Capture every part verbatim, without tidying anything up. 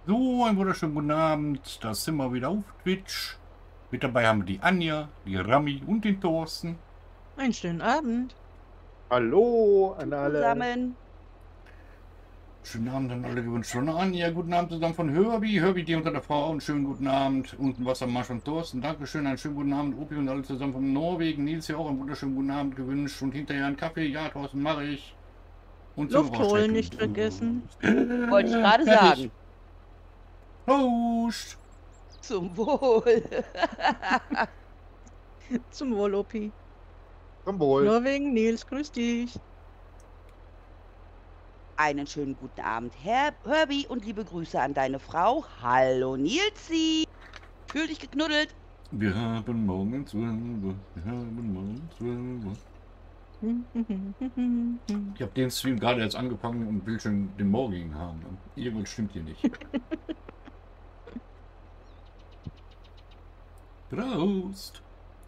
So, einen wunderschönen guten Abend. Da sind wir wieder auf Twitch. Mit dabei haben wir die Anja, die Rami und den Thorsten. Einen schönen Abend. Hallo an alle. Zusammen. Schönen Abend an alle gewünscht von Anja. Guten Abend zusammen von Herbie. Herbie, die unter der Frau. Einen schönen guten Abend. Unten Wassermarsch und Thorsten. Dankeschön. Einen schönen guten Abend. Opi und alle zusammen von Norwegen. Nils ja auch einen wunderschönen guten Abend gewünscht. Und hinterher einen Kaffee. Ja, Thorsten, mache ich. Und zum Luft holen Rausstecken. nicht vergessen. Wollte ich gerade Fertig. sagen. Prost. Zum Wohl. Zum Wohl, Opi. Zum Wohl. Norwegen, Nils, grüß dich. Einen schönen guten Abend, Herr Herbie, und liebe Grüße an deine Frau. Hallo Nilsi. Fühl dich geknuddelt. Wir haben morgen zwölf Uhr. Wir haben morgen zwölf Uhr. Ich habe den Stream gerade jetzt angefangen und will schon den morgigen haben. Irgendwas stimmt hier nicht. Prost!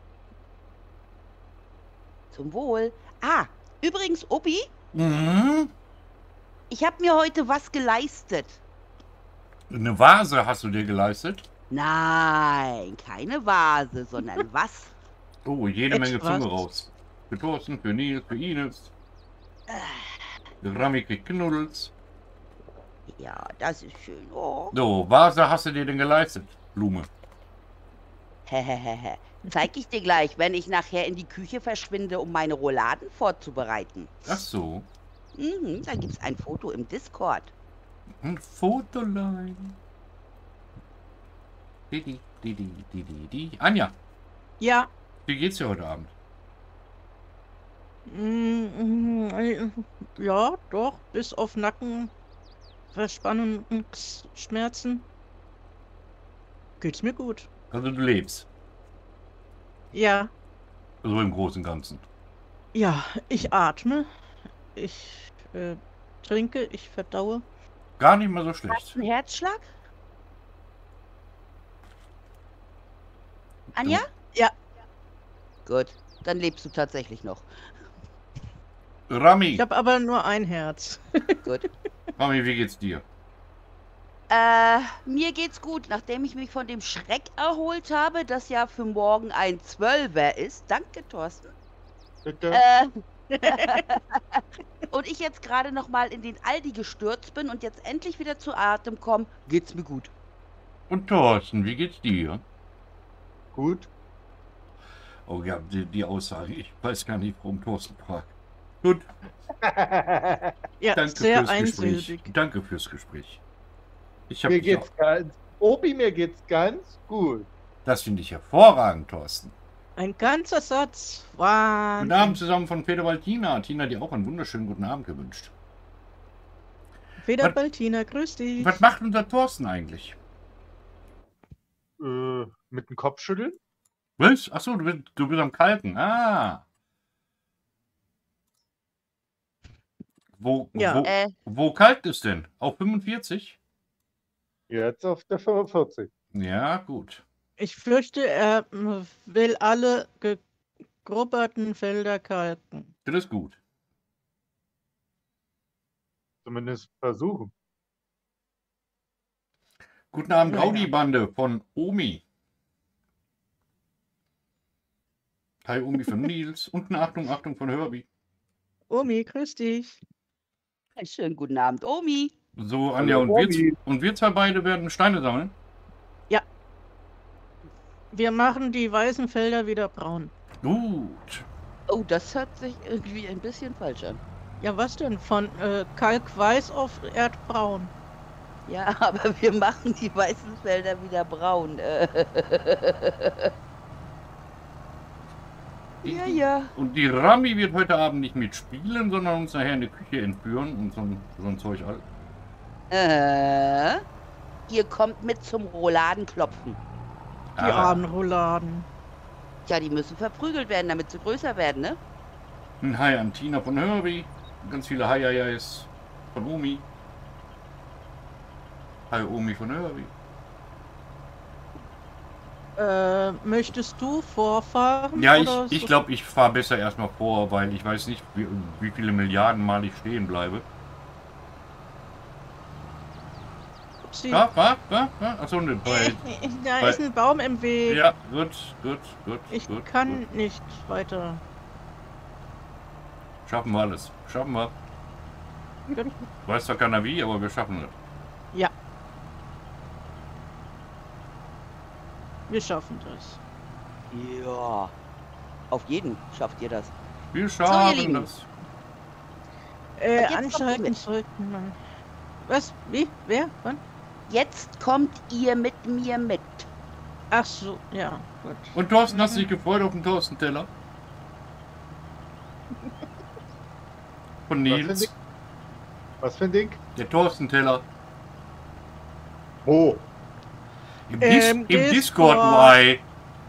Zum Wohl. Ah, übrigens, Opi, Mhm. ich habe mir heute was geleistet. Eine Vase hast du dir geleistet? Nein, keine Vase, sondern was? Oh, jede Menge Etwas. Zunge raus. Für Thorsten, für Nils, für Ines. Der Rami kriegt Knuddels. Ja, das ist schön. Oh. So, Vase hast du dir denn geleistet? Blume. Hehehe. Zeig ich dir gleich, wenn ich nachher in die Küche verschwinde, um meine Rouladen vorzubereiten. Ach so. Mhm, da gibt's ein Foto im Discord. Ein Fotolein. Didi, didi, didi, di. Anja, Ja. wie geht's dir heute Abend? Mm, mm, Ja, doch, bis auf Nacken, Verspannungsschmerzen geht's mir gut. Also du lebst. Ja, So im Großen und Ganzen. ja, ich atme, ich äh, trinke, ich verdaue. Gar nicht mal so Hast schlecht. du einen Herzschlag? Anja? Ja. Gut, dann lebst du tatsächlich noch. Rami, Ich habe aber nur ein Herz. Gut. Rami, wie geht's dir? Äh, mir geht's gut, nachdem ich mich von dem Schreck erholt habe, das ja für morgen ein Zwölfer ist. Danke, Thorsten. Bitte. Äh, und ich jetzt gerade noch mal in den Aldi gestürzt bin und jetzt endlich wieder zu Atem komme, geht's mir gut. Und Thorsten, wie geht's dir? Gut. Oh ja, die, die Aussage. Ich weiß gar nicht, warum Thorsten fragt. Gut, Ja, danke sehr fürs Gespräch. einsilbig. Danke fürs Gespräch. Ich hab Mir dich geht's ganz. Opi, mir geht's ganz gut. auch, das finde ich hervorragend, Thorsten. Ein ganzer Satz. Guten Abend Wahnsinn. zusammen von Federwald Tina. Tina hat dir auch einen wunderschönen guten Abend gewünscht. Feder Baltina, grüß dich. Was macht unser Thorsten eigentlich? Äh, mit dem Kopf schütteln? Was? Achso, du bist, du bist am Kalken. Ah. Wo, Ja. wo, Äh, wo kalkt es denn? Auf fünfundvierzig? Jetzt auf der fünfundvierzig. Ja, gut. Ich fürchte, er mm, will alle gegrubberten Felder kalken. Das ist gut. Zumindest versuchen. Guten Abend, Naja. Audi-Bande von Omi. Hi, Omi von Nils. Und eine Achtung, Achtung von Herbie. Omi, grüß dich. einen schönen guten Abend, Omi. So, Anja, Hallo, und wir, Omi. und wir zwei beide werden Steine sammeln. Wir machen die weißen Felder wieder braun. Gut. Oh, das hört sich irgendwie ein bisschen falsch an. Ja, was denn? Von äh, Kalkweiß auf Erdbraun. Ja, aber wir machen die weißen Felder wieder braun. Äh, ja, ja. Und die Rami wird heute Abend nicht mitspielen, sondern uns nachher in die Küche entführen und so, ein- so ein Zeug all. Äh, ihr kommt mit zum Rouladenklopfen. Die Ah. armen Rouladen. Ja, die müssen verprügelt werden, damit sie größer werden, ne? Ein Hi an Tina von Herbie. Ganz viele Hi-Hi-His von Omi. Hi Omi von Herbie. Äh, möchtest du vorfahren? Ja, oder ich, ich so- glaube, ich fahre besser erstmal vor, weil ich weiß nicht, wie, wie viele Milliarden Mal ich stehen bleibe. Sie. Ja, was? Was? Achso, ne, bei, Äh, Da bei- ist ein Baum im Weg. ja, gut, gut, gut, Ich gut. kann Gut. nicht weiter. Schaffen wir alles. Schaffen wir. Gut. Weiß zwar keiner wie, aber wir schaffen es. Ja. Wir schaffen das. Ja. Auf jeden schafft ihr das. Wir ihr schaffen Lieben. das. Äh, jetzt kommt anschalten mit. sollten man. Was? Wie? Wer? Wann? Jetzt kommt ihr mit mir mit. Ach so, ja, gut. Und Thorsten, hast du dich gefreut auf den Thorsten-Teller? Von Was für ein Nils. Ding? Was für ein Ding? Der Thorsten-Teller. Wo? Im, Dis Ähm, im Discord. Discord, why?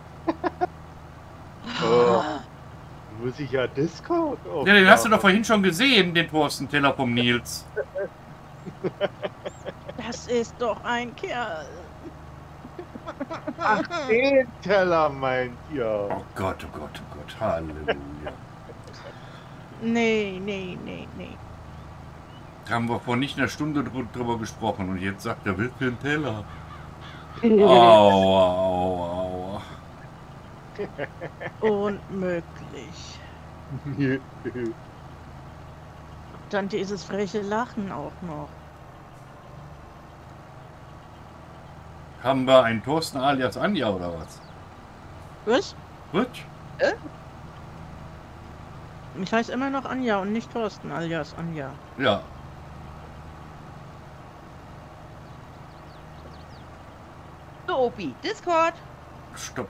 Oh. Muss ich ja Discord? Oh, Ja, den hast du ja. doch vorhin schon gesehen, den Thorsten-Teller vom Nils. Das ist doch ein Kerl. Ach, den Teller meint ihr. Oh Gott, oh Gott, oh Gott, Halleluja. Nee, nee, nee, nee. Da haben wir vor nicht einer Stunde drü- drüber gesprochen und jetzt sagt er, will für einen Teller. Aua, aua, aua. Unmöglich. Dann dieses freche Lachen auch noch. Haben wir einen Thorsten alias Anja oder was? Was? Gut? Ich heiße immer noch Anja und nicht Thorsten alias Anja. Ja. So, Opi, Discord. Stopp.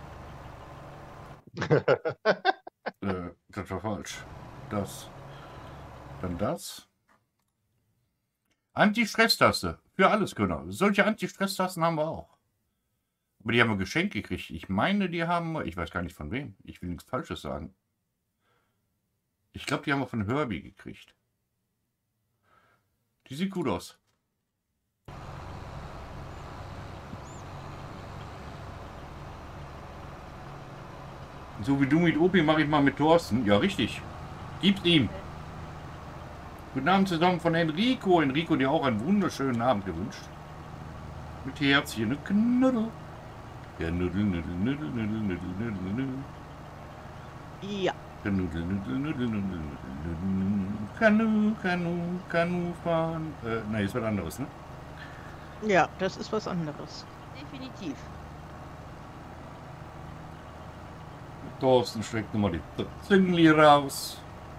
äh, das war falsch. Das. Dann das. Anti-Stress-Taste. Für alles Könner. Solche Anti-Stress-Tasten haben wir auch. Aber die haben wir geschenkt gekriegt. Ich meine, die haben wir. Ich weiß gar nicht von wem. Ich will nichts Falsches sagen. Ich glaube, die haben wir von Herbie gekriegt. Die sieht gut aus. So wie du mit Opi mache ich mal mit Thorsten. Ja, richtig. Gib's ihm. Guten Abend zusammen von Enrico. Enrico, dir auch einen wunderschönen Abend gewünscht. Mit Herzchen und Knuddel. Ja, Nuddel, Nuddel, Nuddel, Nuddel, Nuddel, Nuddel, Nuddel. Ja. Knuddel, Nuddel, Nuddel, Nuddel, Nuddel. Kanu, Kanu, Kanu fahren. Äh, nein, ist was anderes, ne? Ja, das ist was anderes. Definitiv. Thorsten streckt nochmal die Züngli raus.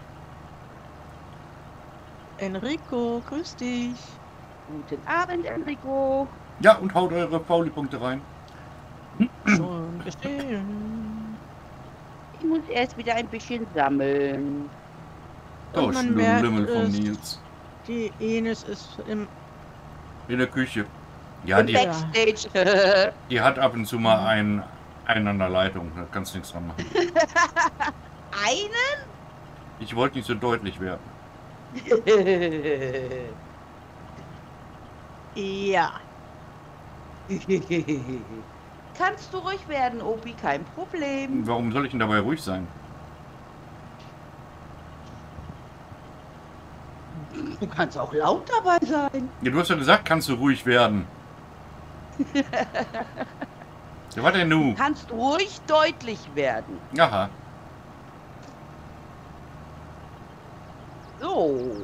Enrico, grüß dich. Guten Abend, Enrico. Ja, und haut eure Pauli-Punkte rein. Schon geschehen. Ich muss erst wieder ein bisschen sammeln. Oh, Und man merkt Lümmel von es. Nils. Die Enes ist im... In der Küche. Ja, Im die, Back- Backstage. die hat ab und zu mal ein, einen an der Leitung. Da kannst du nichts dran machen. Einen? Ich wollte nicht so deutlich werden. Ja. Kannst du ruhig werden, Opi, kein Problem. Warum soll ich denn dabei ruhig sein? Du kannst auch laut dabei sein. Ja, du hast ja gesagt, kannst du ruhig werden. Ja, was denn nu? Kannst ruhig deutlich werden. Aha. So.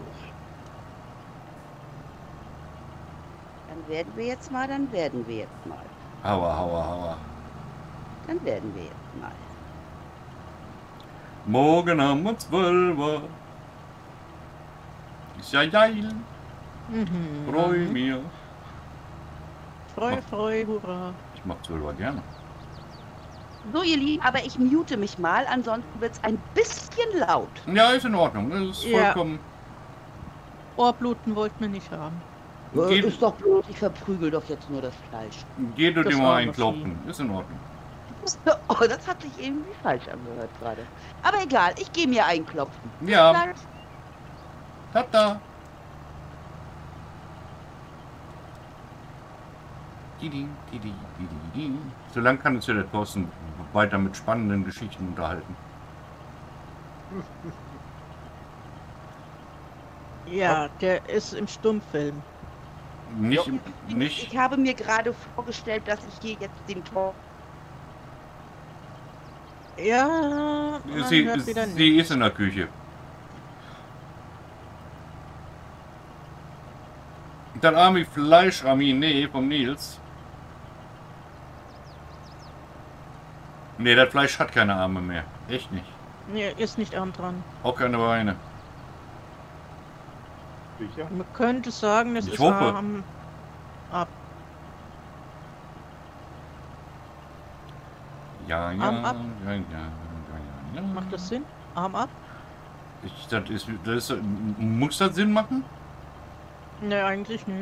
Dann werden wir jetzt mal, dann werden wir jetzt mal. Hauer, hauer, hauer. Dann werden wir jetzt mal. Morgen haben wir zwölf. Ist ja geil. Mhm. Freu mir. Freu, freu, hurra. Ich mach zwölf gerne. So, ihr Lieben, aber ich mute mich mal, ansonsten wird es ein bisschen laut. Ja, ist in Ordnung. Das ist Ja. vollkommen. Ohrbluten wollten wir nicht haben. Geht- Äh, ist doch bloß, ich verprügel doch jetzt nur das Fleisch. Geh du Das dir mal arme einklopfen. Ist in Ordnung. Oh, das hat sich irgendwie falsch angehört gerade. Aber egal, ich gehe mir einklopfen. Ja, Gleich. tata. Didi, didi, didi, didi. So lange kann uns ja der Thorsten weiter mit spannenden Geschichten unterhalten. Ja, der ist im Stummfilm. Nicht, Ja. im- nicht. Ich habe mir gerade vorgestellt, dass ich hier jetzt den Tor. Ja, man Sie, hört wieder sie nichts. ist in der Küche. Das arme Fleischrami, nee, vom Nils. Nee, das Fleisch hat keine Arme mehr. Echt nicht. Nee, ist nicht arm dran. Auch keine Beine. Sicher? Man könnte sagen, es Ich ist hoffe. arm ab. Ja, ja, Arm ab. ja, ja, ja, ja. Macht das Sinn? Arm ab? Ich, das ist, das ist, muss das Sinn machen? Nee, eigentlich nicht.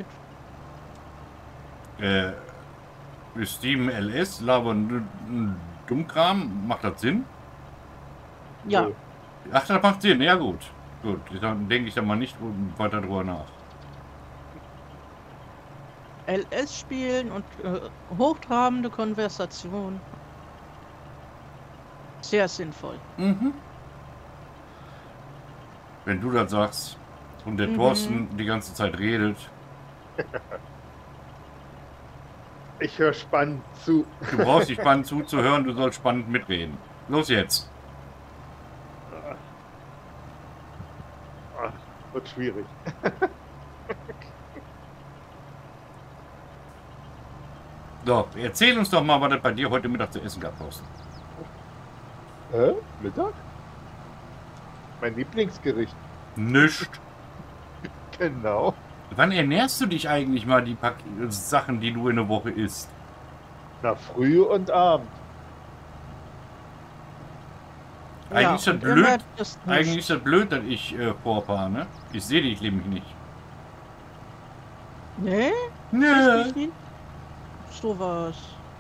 Äh, Steven L S, labern Dummkram, macht das Sinn? Ja, Nö. Ach, das macht Sinn, ja gut. Gut, dann denke ich da mal nicht weiter drüber nach. L S spielen und äh, hochtrabende Konversation. Sehr sinnvoll. Mhm. Wenn du das sagst und der Mhm. Thorsten die ganze Zeit redet, Ich höre spannend zu. du brauchst nicht spannend zuzuhören, du sollst spannend mitreden. Los jetzt. Ah, wird schwierig. So, erzähl uns doch mal, was es bei dir heute Mittag zu essen gab, Thorsten. Hä? Mittag? Mein Lieblingsgericht. Nischt. Genau. Wann ernährst du dich eigentlich mal die Pack Sachen, die du in der Woche isst? Na, früh und Abend. Eigentlich ist das und blöd. immer das nicht. Eigentlich ist das blöd, dass ich äh, vorfahre, ne? Ich sehe dich nämlich nicht. Nee? Nö. Ist nicht? So was.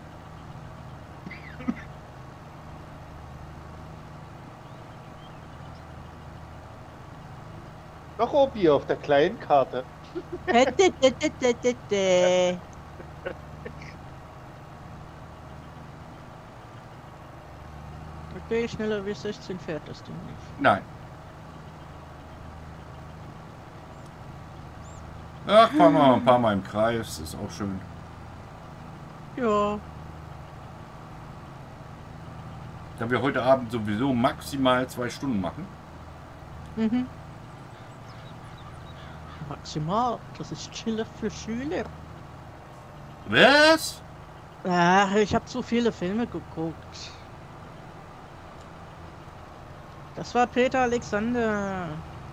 Noch Obi auf der kleinen Karte. Hätte. Okay, schneller wie sechzehn fährt das Ding nicht. Nein. Ach, fahren wir mal ein paar Mal im Kreis, ist auch schön. Ja, Da wir heute Abend sowieso maximal zwei Stunden machen. mhm. Maximal, das ist Chiller für Schüler. Was? Ach, ich habe zu viele Filme geguckt. Das war Peter Alexander.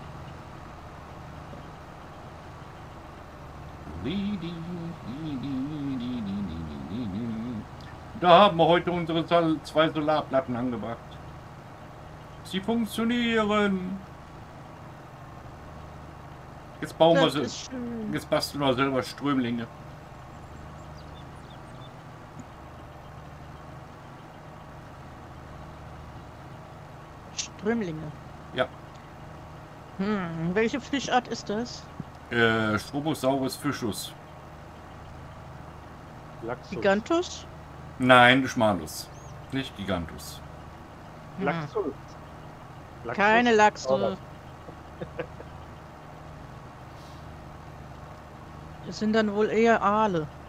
Da haben wir heute unsere Sol- zwei Solarplatten angebracht. Sie funktionieren. Jetzt bauen wir Das sie. ist schön. Jetzt basteln wir selber Strömlinge. Strömlinge. Ja. Hm, welche Fischart ist das? Äh, Strobosaurus Fischus. Lachsus. Gigantus? Nein, Schmalus. Nicht Gigantus. Hm. Lachsus. Lachsus. Keine Lachse. Aber Das sind dann wohl eher Aale.